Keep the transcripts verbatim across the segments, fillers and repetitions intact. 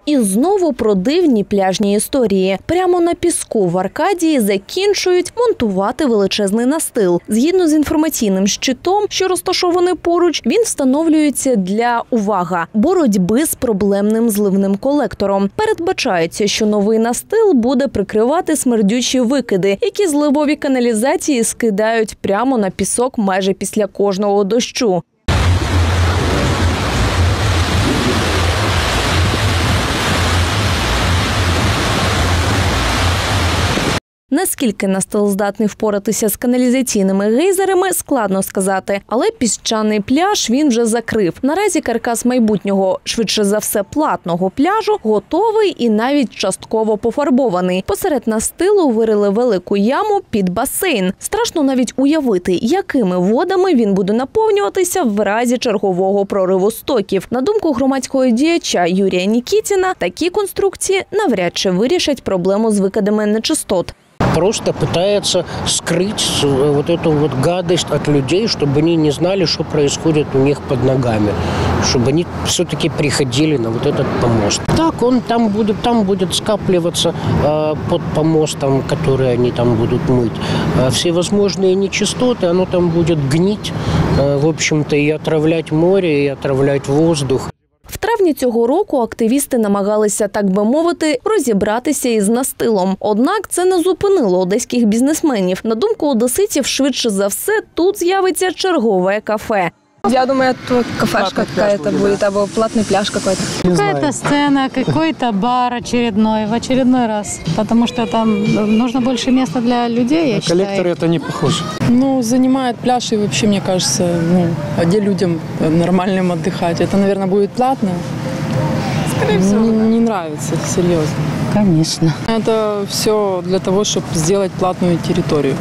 І знову про дивні пляжні історії. Прямо на піску в Аркадії закінчують монтувати величезний настил. Згідно з інформаційним щитом, що розташований поруч, він встановлюється для, увага, боротьби з проблемним зливним колектором. Передбачається, що новий настил буде прикривати смердючі викиди, які зливові каналізації скидають прямо на пісок майже після кожного дощу. Наскільки настил здатний впоратися з каналізаційними гейзерами, складно сказати. Але піщаний пляж він вже закрив. Наразі каркас майбутнього, швидше за все платного пляжу, готовий і навіть частково пофарбований. Посеред настилу вирили велику яму під басейн. Страшно навіть уявити, якими водами він буде наповнюватися в разі чергового прориву стоків. На думку громадського діяча Юрія Нікітіна, такі конструкції навряд чи вирішать проблему з викидами нечистот. Просто пытается скрыть вот эту вот гадость от людей, чтобы они не знали, что происходит у них под ногами, чтобы они все-таки приходили на вот этот помост. Так, он там будет, там будет скапливаться э, под помостом, который они там будут мыть. Э, всевозможные нечистоты, оно там будет гнить, э, в общем-то, и отравлять море, и отравлять воздух. В травні цього року активісти намагалися, так би мовити, розібратися із настилом. Однак це не зупинило одеських бізнесменів. На думку одеситів, швидше за все, тут з'явиться чергове кафе. Я думаю, это кафешка какая-то будет, або платный пляж какой-то. Какая-то сцена, какой-то бар очередной, в очередной раз. Потому что там нужно больше места для людей, я считаю. Коллекторы это не похоже. Ну, занимает пляж, и вообще, мне кажется, ну, а где людям нормальным отдыхать? Это, наверное, будет платно. Скорее всего. Не, не нравится, серьезно. Конечно. Это все для того, чтобы сделать платную территорию.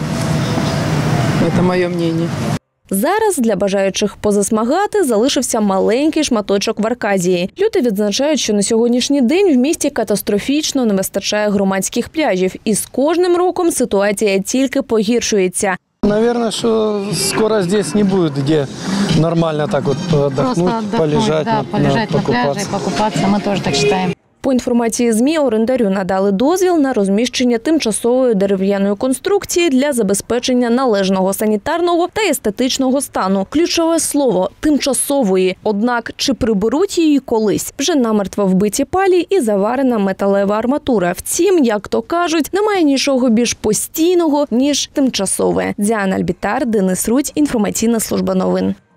Это мое мнение. Зараз для бажаючих позасмагати залишився маленький шматочок в Аркадії. Люди відзначають, що на сьогоднішній день в місті катастрофічно не вистачає громадських пляжів. І з кожним роком ситуація тільки погіршується. Наверное, что скоро здесь не будет, где нормально так вот отдохнуть, полежать, да, полежать на, на пляже и покупаться, мы тоже так считаем. По інформації ЗМІ, орендарю надали дозвіл на розміщення тимчасової дерев'яної конструкції для забезпечення належного санітарного та естетичного стану. Ключове слово – тимчасової. Однак, чи приберуть її колись? Вже намертво вбиті палі і заварена металева арматура. Втім, як то кажуть, немає нічого більш постійного, ніж тимчасове. Діана Альбітар, Денис Рудь, інформаційна служба новин.